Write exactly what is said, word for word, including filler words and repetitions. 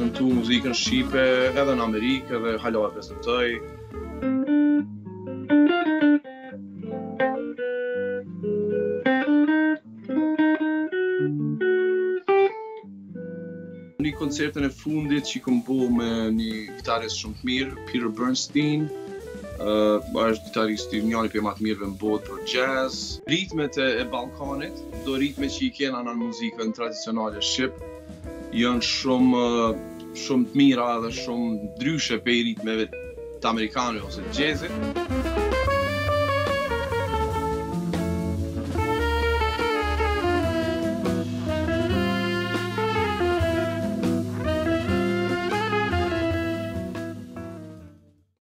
prezantu muzikën shqipe edhe në Amerikë edhe hala e prezantoj. Një koncertin e fundit që kom bo me një gitarist shumë të mirë, Peter Bernstein, uh, është gitaristi njëri për më të mirëve në botë për jazz. Ritmet e, e Ballkanit, do ritme që i kena në muzikën tradicionale shqip, janë shumë shumë të mira dhe shumë ndryshe pe ritmeve të amerikanëve ose jazzit.